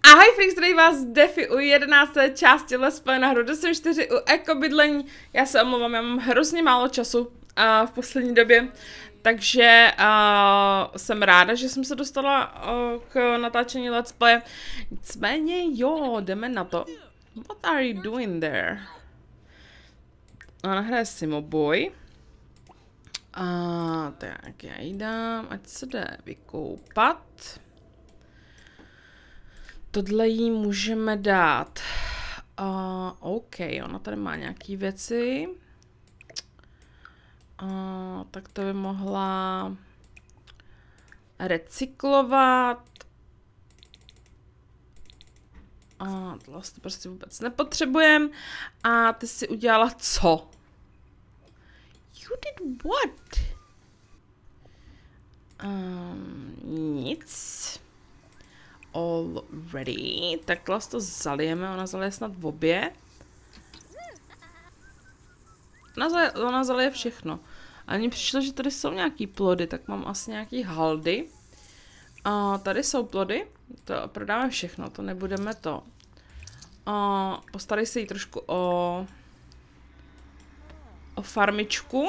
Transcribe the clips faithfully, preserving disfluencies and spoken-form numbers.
Ahoj freaks, tady vás Defi u jedenácté části Let's Play na hru Destiny čtyři u ekobydlení. Já se omlouvám, já mám hrozně málo času uh, v poslední době, takže uh, jsem ráda, že jsem se dostala uh, k natáčení Let's Play. Nicméně jo, jdeme na to. What are you doing there? Ona hraje Simoboy. Uh, tak já jí dám, ať se jde vykoupat. Tohle jí můžeme dát. Uh, OK, ona tady má nějaké věci. Uh, tak to by mohla recyklovat. Uh, tohle to prostě vůbec nepotřebujeme. A ty si udělala co? You did what? Um, nic. Already. Tak tohle to zalijeme, ona zalije snad v obě. Ona zalije, ona zalije všechno. A mně přišlo, že tady jsou nějaký plody, tak mám asi nějaký haldy. A tady jsou plody, to prodáme všechno, to nebudeme to. A postarej se jí trošku o, o farmičku.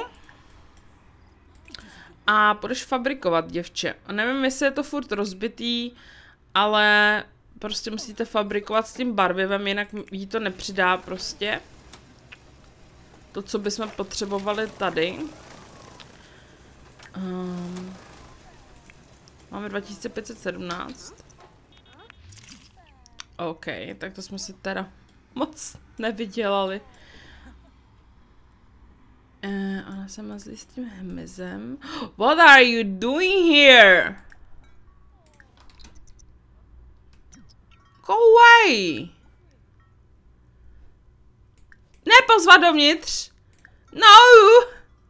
A budeš fabrikovat, děvče. A nevím, jestli je to furt rozbitý, ale prostě musíte fabrikovat s tím barvivem, jinak jí to nepřidá prostě. To, co bychom potřebovali tady. Um, máme dva tisíce pět set sedmnáct. OK, tak to jsme si teda moc nevydělali. Uh, ona se mazlí s tím hmyzem. What are you doing here? Go away! Nepozvat dovnitř! No!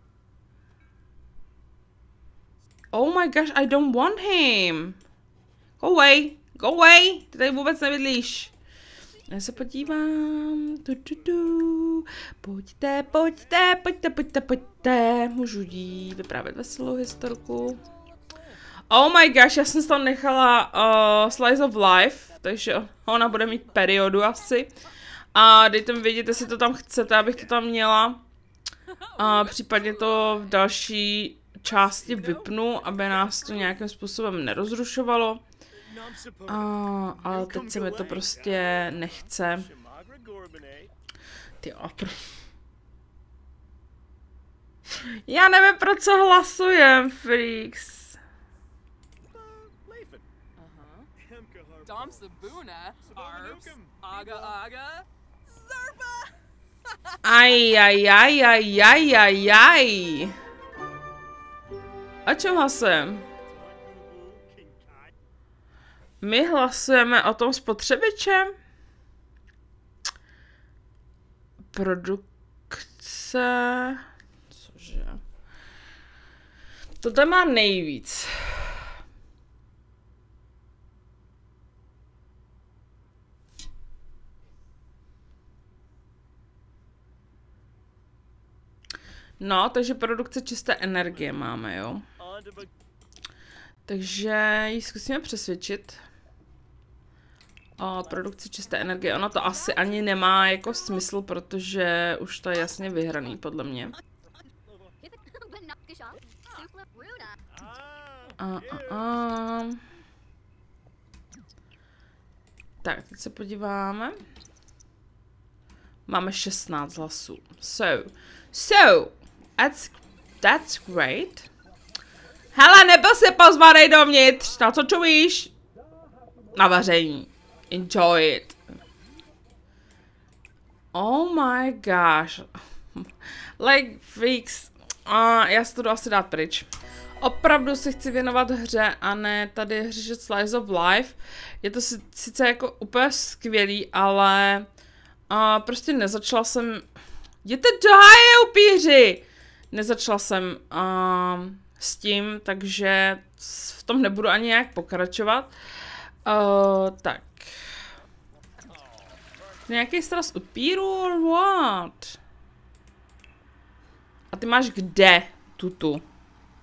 Oh my gosh, I don't want him! Go away! Go away! Ty tady vůbec nebydlíš. Já se podívám. Du, du, du. Pojďte, pojďte, pojďte, pojďte, pojďte. Můžu jí vyprávět veselou historku. Oh my gosh, já jsem si tam nechala uh, Slice of Life, takže ona bude mít periodu asi. A dejte mi vědět, jestli to tam chcete, abych to tam měla. A případně to v další části vypnu, aby nás to nějakým způsobem nerozrušovalo. A, ale teď se mi to prostě nechce. Ty opr... Já nevím, pro co hlasujem, freaks. Aj, aj, aj, aj, aj, aj, aj. A čem hlasujeme? My hlasujeme o tom spotřebičem. Produkce... Cože? Tohle má nejvíc. No, takže produkce čisté energie máme, jo. Takže ji zkusíme přesvědčit o produkci čisté energie. Ono to asi ani nemá jako smysl, protože už to je jasně vyhraný, podle mě. A, a, a. Tak, teď se podíváme. Máme šestnáct hlasů. So, so, that's, that's great. Hele, nebyl si pozvanej dovnitř, na co čumíš? Na vaření. Enjoy it. Oh my gosh. Like, freaks. Uh, já si to jdu asi dát pryč. Opravdu si chci věnovat hře a ne tady řešit Slice of Life. Je to si, sice jako úplně skvělý, ale uh, prostě nezačala jsem... Jděte do háje, upíři! Nezačala jsem... Uh, s tím, takže v tom nebudu ani nějak pokračovat. Uh, tak. Nějaký sraz upíru or what? A ty máš kde tutu?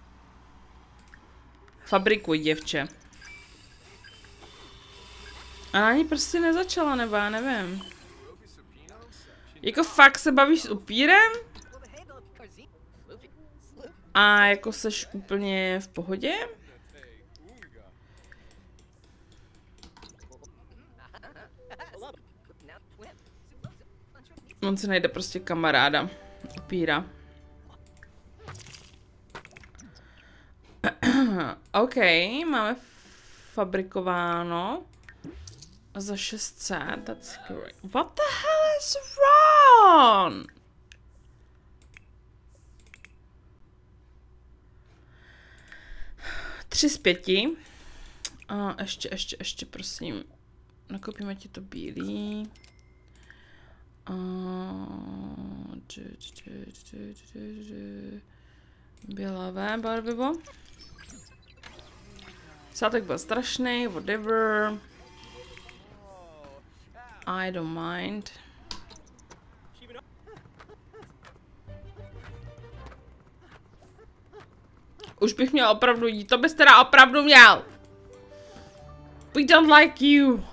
Fabrikuj, děvče. A ani prostě nezačala, nebo já nevím. Jako fakt se bavíš s upírem? A jako seš úplně v pohodě? On si najde prostě kamaráda. Upíra. OK, máme fabrikováno. Za šest set, that's great. What the hell is wrong? Tři z pěti. A ještě, ještě, ještě, prosím. Nakoupíme ti to bílý. A... Bělavé barvivo. Sátek byl strašný, whatever. I don't mind. Už bych měl opravdu jít, to bys teda opravdu měl. We don't like you.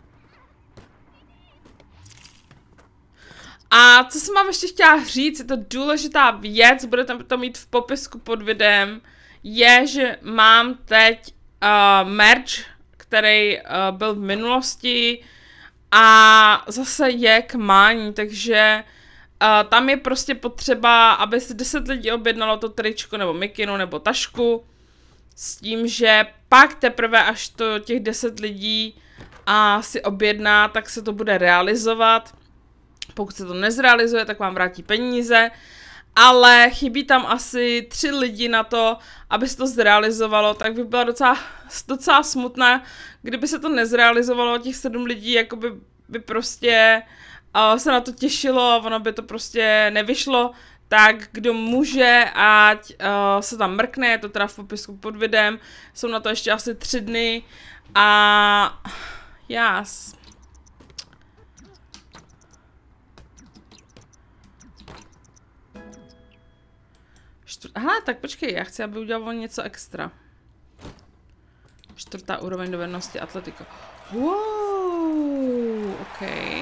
A co jsem vám ještě chtěla říct, je to důležitá věc, budete to mít v popisku pod videem, je, že mám teď uh, merch, který uh, byl v minulosti a zase je k mání, takže uh, tam je prostě potřeba, aby si deset lidí objednalo to tričko nebo mikinu nebo tašku, s tím, že pak teprve až to těch deset lidí a si objedná, tak se to bude realizovat. Pokud se to nezrealizuje, tak vám vrátí peníze, ale chybí tam asi tři lidi na to, aby se to zrealizovalo, tak by byla docela, docela smutná, kdyby se to nezrealizovalo, těch sedm lidí jakoby by prostě uh, se na to těšilo a ono by to prostě nevyšlo, tak kdo může, ať uh, se tam mrkne, je to teda v popisku pod videem, jsou na to ještě asi tři dny a jas. Aha, tak počkej, já chci, aby udělal něco extra. Čtvrtá úroveň dovednosti atletika. Wow, ok.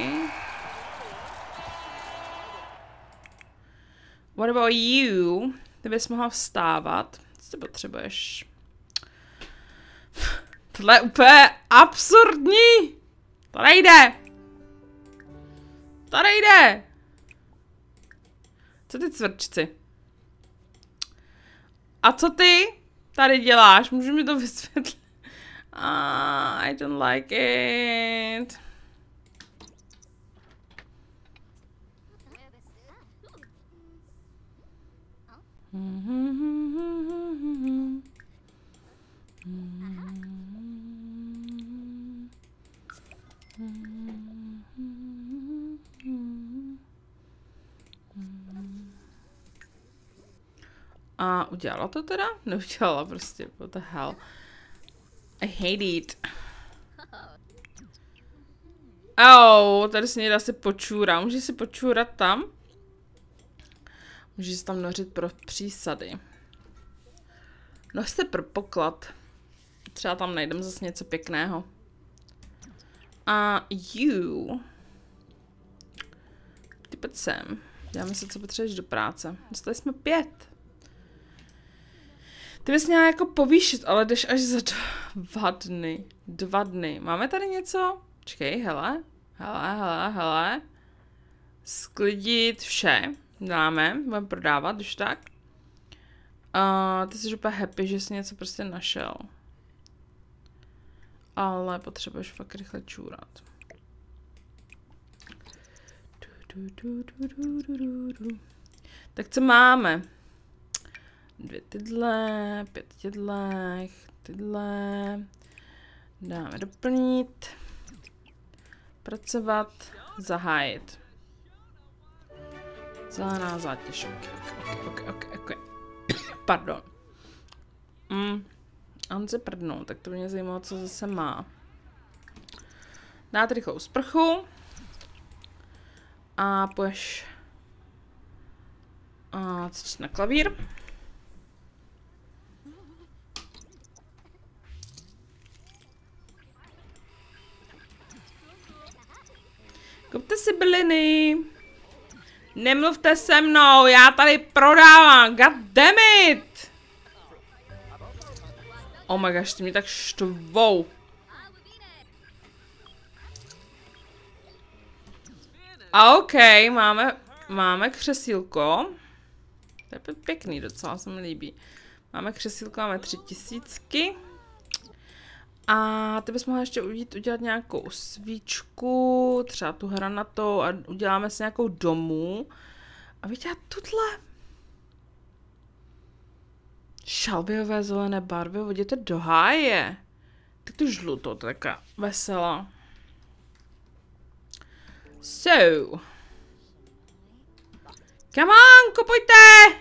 What about you? Ty bys mohla vstávat. Co ty potřebuješ? Tohle je úplně absurdní! To nejde! To nejde! Co ty cvrčci? A co ty tady děláš? Můžu mi to vysvětlit? Ah, I don't like it. A udělala to teda? Neudělala prostě, what the hell. I hate it. Oh, tady se někde asi počůrá. Může si počůrat tam? Může se tam nořit pro přísady. Nožte pro poklad. Třeba tam najdem zase něco pěkného. A you. Ty pojď sem. Děláme se, co potřebuješ do práce. Dostali jsme pět. Ty bys měla jako povýšit, ale jdeš až za dva dny. Dva dny. Máme tady něco? Čekej, hele. Hele, hele, hele. Sklidit vše. Dáme. Budeme prodávat, když tak. Uh, ty jsi úplně happy, že jsi něco prostě našel. Ale potřebuješ fakt rychle čůrat. Du, du, du, du, du, du, du. Tak co máme? Dvě tyhle, pět tyhle, tyhle. Dáme doplnit. Pracovat, zahájit. Zelená zátěž. Ok, ok, ok, ok. Pardon. Mm. A on se prdnul, tak to mě zajímalo, co zase má. Dát rychlou sprchu. A půjdeš a cvičit na klavír. Kupte si byliny. Nemluvte se mnou, já tady prodávám, god damn it. Oh my gosh, ty mě tak štvou. A OK, máme, máme křesílko. To je pěkný, docela se mi líbí. Máme křesílko, máme tři tisícky. A ty bys mohla ještě udělat, udělat nějakou svíčku, třeba tu hranatou a uděláme si nějakou domů. A vydělat tuhle. Šalvěové zelené barvy, hodíte do háje. Tak tu žlutou, to je taková veselá. So. Come on, kupujte!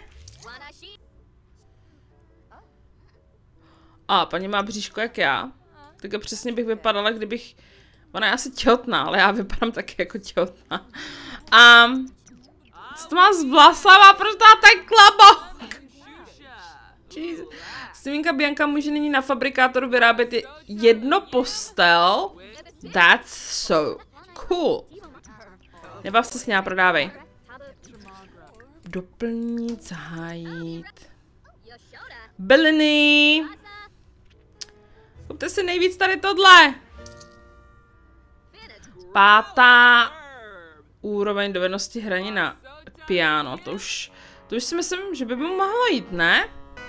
A, paní má bříško jak já. Tak přesně bych vypadala, kdybych... Ona je asi těhotná, ale já vypadám taky jako těhotná. A... Co to má z vlasama? Proč to má ten klabouk? Simínka Bianka může nyní na fabrikátoru vyrábět jedno postel. That's so cool. Nebav se s ní, prodávej. Doplnit, zahájit. Byliny. Kupte si nejvíc tady tohle. Pátá úroveň dovednosti hraní na piano. To už, to už si myslím, že by mu mohlo jít, ne?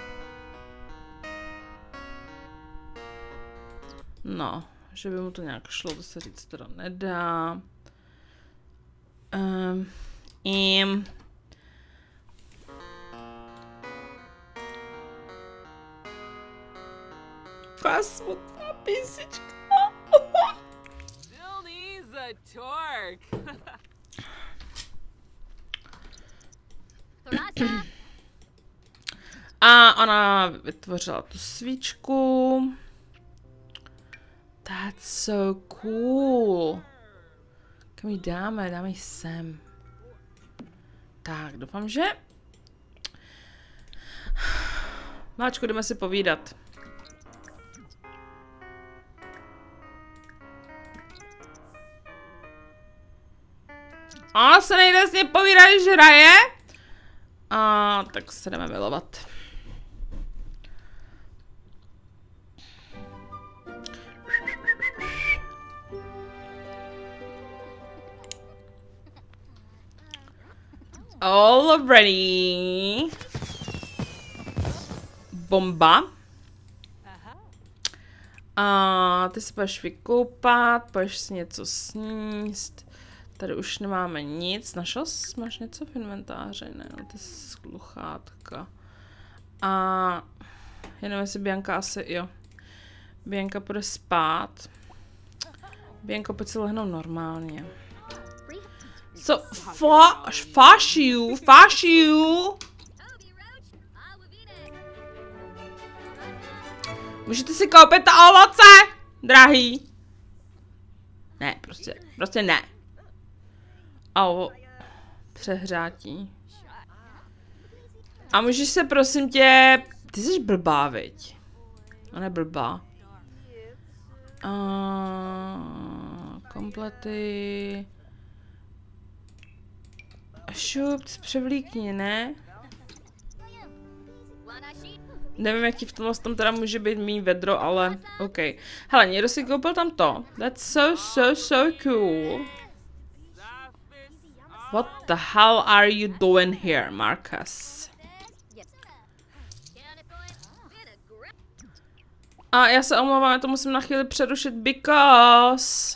No, že by mu to nějak šlo, to se říct teda nedá. Um, im. Taková smutná písnička. A ona vytvořila tu svíčku. That's so cool. Kam ji dáme? Dáme ji sem. Tak, doufám, že... Máčku, jdeme si povídat. A se nejde s ním povídat, když hraje. A tak se jdeme milovat. All ready. Bomba. A ty se budeš vykoupat, budeš si něco sníst. Tady už nemáme nic. Našel jsi? Máš něco v inventáři? Ne, no, ty sluchátka. A jenom jestli Bianka asi, jo. Bianka půjde spát. Bianka, pojď si lehnout normálně. So, faš you, faš you. Můžete si koupit to ovoce, drahý. Ne, prostě, prostě ne. Au, přehrátí. A můžeš se prosím tě... Ty jsi blbá, viď? Ona je blbá. Uh, komplety... Šup, převlíkni, ne? Nevím, jaký v tomhle tom teda může být mý vedro, ale OK. Hele, někdo si koupil tam to. That's so, so, so cool. What the hell are you doing here, Marcus? A já se omlouvám, já to musím na chvíli přerušit, because...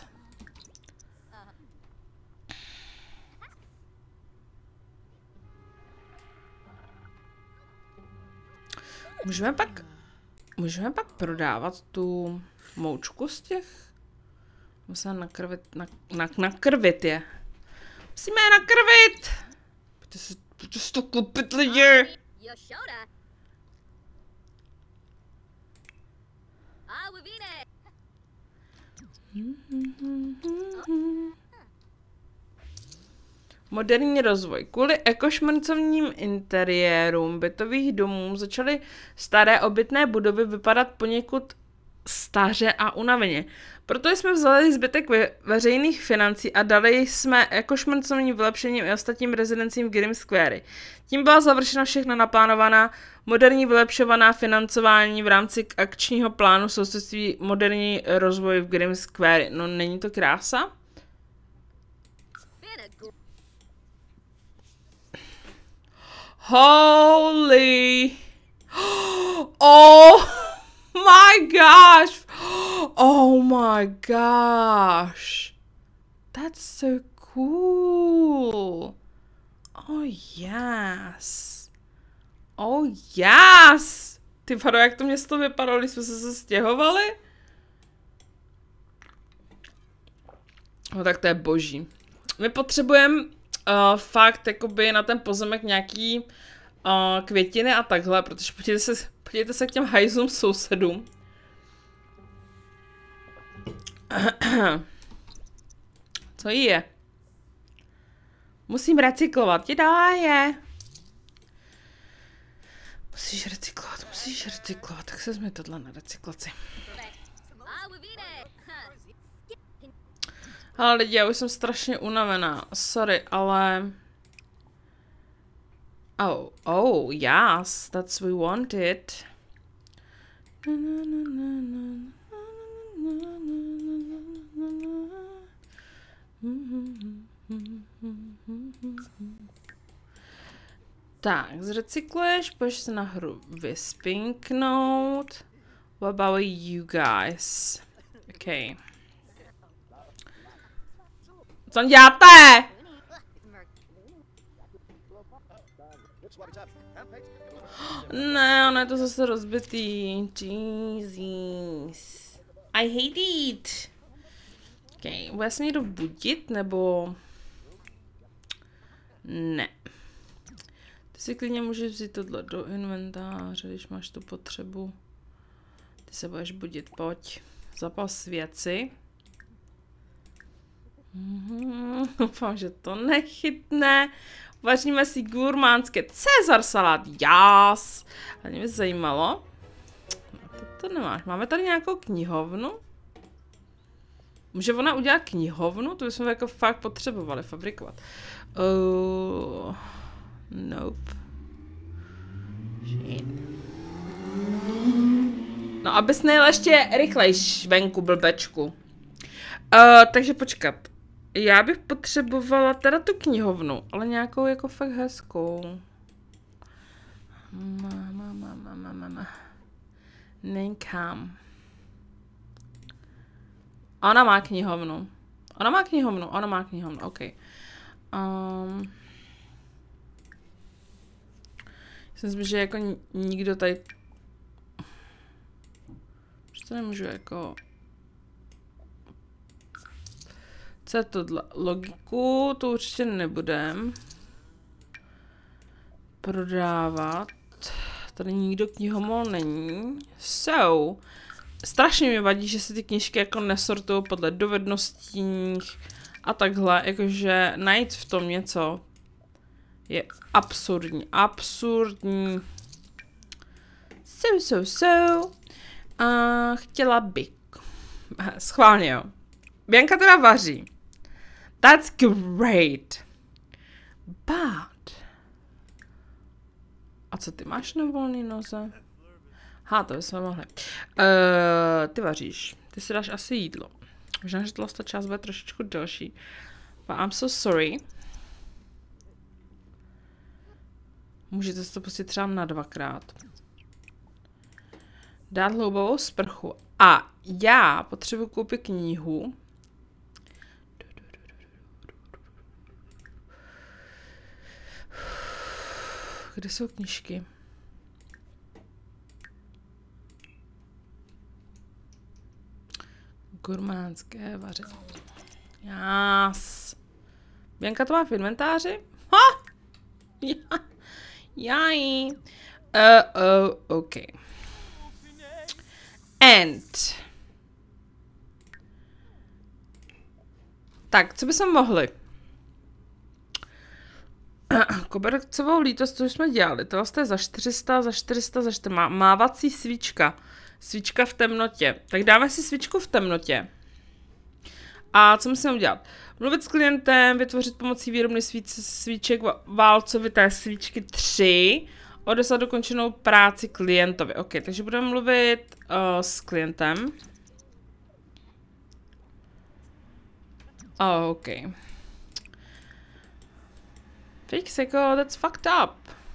Můžeme pak... Můžeme pak prodávat tu moučku z těch? Musíme nakrvit, nak, nak, nakrvit je. Musíme je nakrvit! Pojďte si, pojďte si to koupit, lidi! Moderní rozvoj. Kvůli ekošmrncovním interiérům bytových domů začaly staré obytné budovy vypadat poněkud staře a unaveně. Proto jsme vzali zbytek ve veřejných financí a dali jsme jako šmrncovní vylepšením i ostatním rezidencím v Grimm Square. Tím byla završena všechna naplánovaná moderní vylepšovaná financování v rámci akčního plánu sousedství moderní rozvoj v Grimm Square. No, není to krása? Holy! Oh my gosh! Oh my gosh! That's so cool! Oh yes! Oh yes! Ty vado, jak to město vypadalo, když jsme se, se stěhovali? No tak to je boží. My potřebujeme uh, fakt jakoby na ten pozemek nějaký uh, květiny a takhle, protože podívejte se, podívejte se k těm hajzlům sousedům. Co jí je? Musím recyklovat, ti dá je. Musíš recyklovat, musíš recyklovat, tak se vezmi tohle na recyklaci. Ale lidi, já už jsem strašně unavená, sorry, ale... Oh, oh, yes, that's we wanted. Tak, zrecykluješ, půjdeš se na hru vyspinknout. What about you guys? Okay. Co děláte? Ne, ono je to zase rozbitý. Jesus. I hate it. Okay, bude se někdo budit, nebo... Ne. Ty si klidně můžeš vzít tohle do inventáře, když máš tu potřebu. Ty se budeš budit, pojď. Zapal svěci. Doufám, že to nechytne. Vaříme si gurmánské Cezar salát. Jas. A mě by zajímalo. No, to, to nemáš. Máme tady nějakou knihovnu? Může ona udělat knihovnu? To bychom jako fakt potřebovali fabrikovat. Uh, nope. Shit. No, abys nejel ještě rychlejš venku, blbečku. Uh, takže počkat. Já bych potřebovala teda tu knihovnu, ale nějakou jako fakt hezkou. Mama, mama, mama, mama. Nekam. Ona má knihovnu. Ona má knihovnu, ona má knihovnu, ok. Um, myslím, že jako nikdo tady... Že to nemůžu jako... Co je tohle? Logiku, to určitě nebudem prodávat. Tady nikdo knihomol není. So, strašně mi vadí, že se ty knížky jako nesortují podle dovedností a takhle, jakože najít v tom něco je absurdní, absurdní. So, so, so. Uh, chtěla bych. Schválně, jo. Bianka teda vaří. That's great. But... A co ty máš na volný noze? Ha, to bychom mohli. Uh, ty vaříš. Ty si dáš asi jídlo. Možná, že ta část bude trošičku delší. But I'm so sorry. Můžete si to pustit třeba na dvakrát. Dát hloubavou sprchu. A já potřebuji koupit knihu. Kde jsou knížky? Gurmánské vaření. Jas. Bianka to má v inventáři? Ha! Ja. Jaj. Uh, uh, OK. And. Tak, co bychom mohli? Kobercovou lítost, co jsme dělali, to vlastně za čtyři sta, za čtyři sta, za čtyři sta. Má, mávací svíčka. Svíčka v temnotě. Tak dáme si svíčku v temnotě. A co musíme udělat? Mluvit s klientem, vytvořit pomocí výrobny svíč, svíček válcovité svíčky tři, odeslat dokončenou práci klientovi. OK, takže budeme mluvit uh, s klientem. Oh, OK. Fix jako, that's fucked up.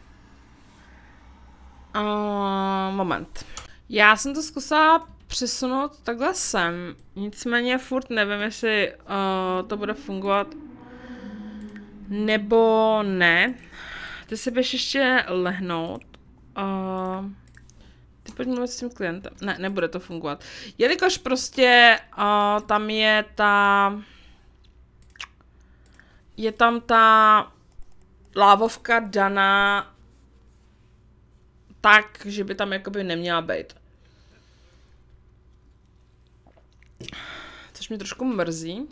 Uh, moment. Já jsem to zkusila přesunout takhle sem. Nicméně furt nevím, jestli uh, to bude fungovat nebo ne. Ty si běž ještě lehnout. Uh, ty pojď mluvit s tím klientem. Ne, nebude to fungovat. Jelikož prostě uh, tam je ta... Je tam ta lávovka daná tak, že by tam jakoby neměla být. Což mě trošku mrzí.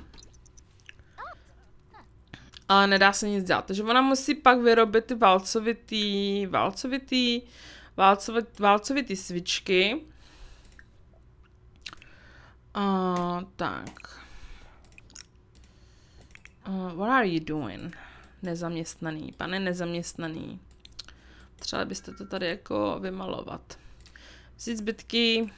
Ale nedá se nic dělat. Takže ona musí pak vyrobit ty válcovitý, válcovitý, válcovitý, válcovitý svíčky. Uh, tak. Uh, what are you doing? Nezaměstnaný, pane nezaměstnaný. Třeba byste to tady jako vymalovat. Vzít zbytky.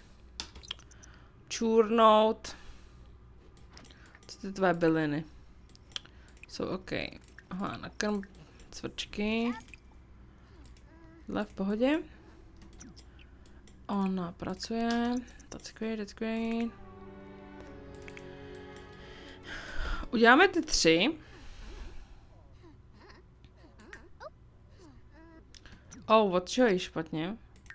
Čůrnout. Co ty tvé byliny? Jsou OK. Aha, nakrm cvrčky. Tohle v pohodě. Ona pracuje. That's great, that's great. Uděláme ty tři. Oh, od čeho je špatně?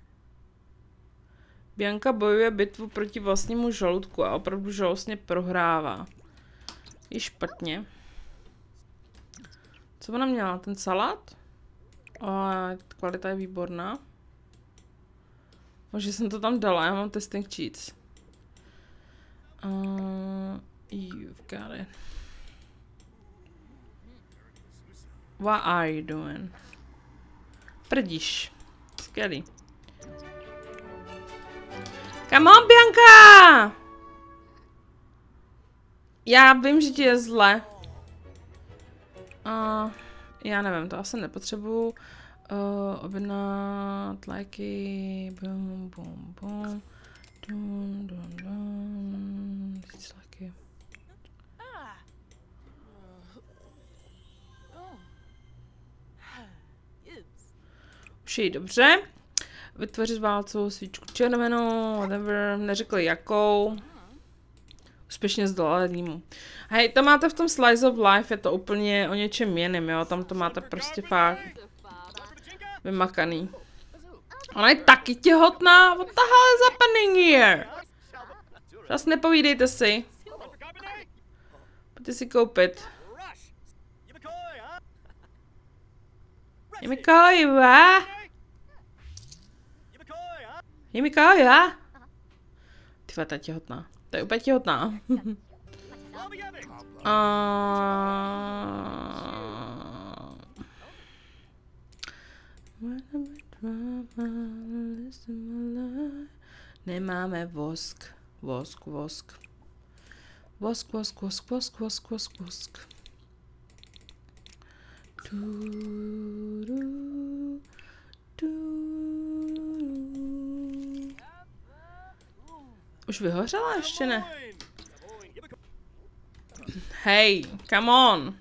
Bianka bojuje bitvu proti vlastnímu žaludku a opravdu žalostně prohrává. Je špatně. Co ona měla? Ten salát? O, kvalita je výborná. Možná jsem to tam dala, já mám testing cheats. Uh, you've got it. What are you doing? Prdíš. Skvělý. Come on, Bianka! Já vím, že ti je zle. Uh, já nevím, to asi nepotřebuju. Uh, objednat lajky. Bum, bum, bum. Dum, dum, dum. Víc lajky. Už je dobře. Vytvořit válcovou svíčku červenou, whatever, neřekli jakou. Úspěšně zdolali mu. Hej, to máte v tom Slice of Life, je to úplně o něčem jiném, jo, tam to máte prostě fakt vymakaný. Ona je taky těhotná, what the hell is happening here? Zas nepovídejte si. Pojďte si koupit. Je mi kojva? Je mi kojva? Tyva, ta je těhotná. To je úplně těhotná. uh... Nemáme vosk. Vosk, vosk. Vosk, vosk, vosk, vosk, vosk, vosk, vosk. Du, du, du. Už vyhořela? Ještě ne. Hej, come on.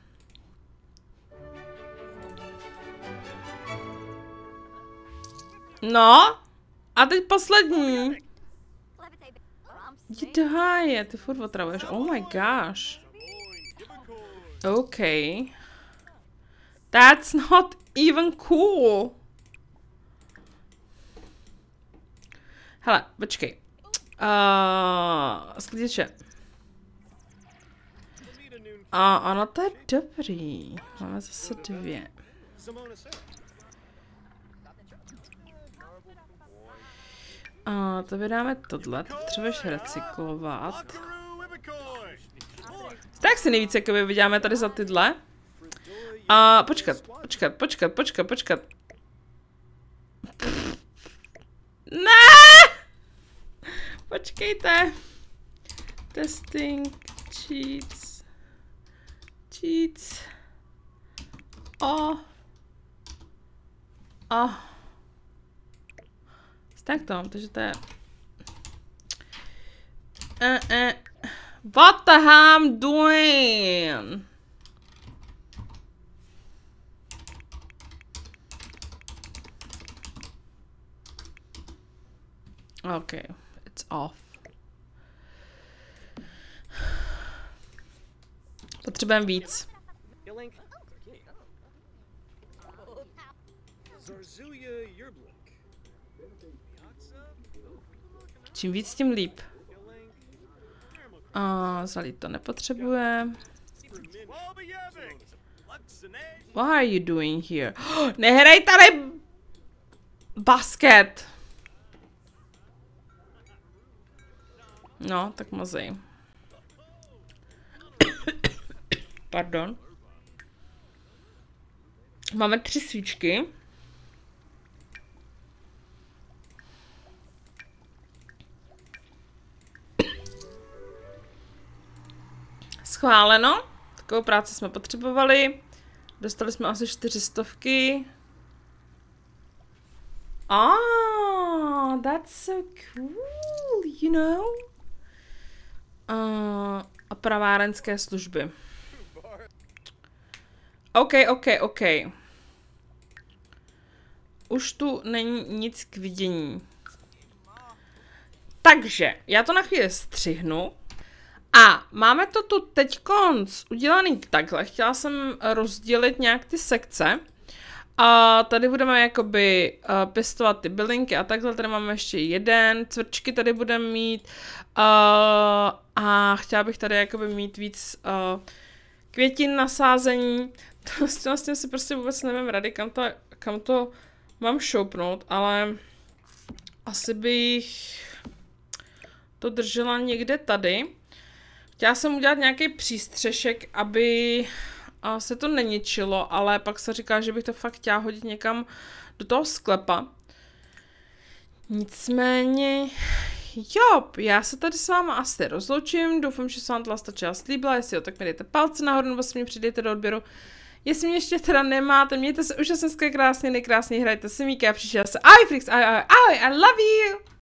No, a teď poslední. Jdi do háje, ty furt otravuješ. Oh my gosh. OK. That's not even cool. Hele, počkej. Uh, sklidiče. A uh, ono to je dobrý. Máme zase dvě. A uh, to vydáme tohle, to potřebuješ recyklovat. Tak si nejvíce, jakoby vyděláme tady za tyhle. A uh, počkat, počkat, počkat, počkat, počkat. Ne! Počkejte. Testing, cheats. Cheats. O. O. Tak to, takže to je... Uh, uh. What the hell I'm doing? Okay, it's off. Potřebujeme víc. Čím víc, tím líp. A zalít to nepotřebuje. What are you doing here? Nehraj tady basket. No, tak mazej. Pardon. Máme tři svíčky. Schváleno. Takovou práci jsme potřebovali. Dostali jsme asi čtyři stovky. Ah, that's so cool, you know. Uh, a pravárenské služby. OK, OK, OK. Už tu není nic k vidění. Takže, já to na chvíli střihnu. A máme to tu teďkonc udělaný takhle. Chtěla jsem rozdělit nějak ty sekce. A tady budeme jakoby uh, pěstovat ty bylinky a takhle. Tady máme ještě jeden. Cvrčky tady budeme mít. Uh, a chtěla bych tady jakoby mít víc uh, květin na sázení. To vlastně si prostě vůbec nevím rady, kam to, kam to mám šoupnout, ale asi bych to držela někde tady. Chtěla jsem udělat nějaký přístřešek, aby se to neničilo, ale pak se říká, že bych to fakt chtěla hodit někam do toho sklepa. Nicméně, jo, já se tady s váma asi rozloučím, doufám, že se vám tohle část líbila, jestli jo, tak mi dejte palce nahoru, nebo se mě přidejte do odběru. Jestli mě ještě teda nemáte, mějte se úžasně krásně, nejkrásně, hrajte si Míka a příště se ahoj Frix, ahoj, ahoj, ahoj, I love you!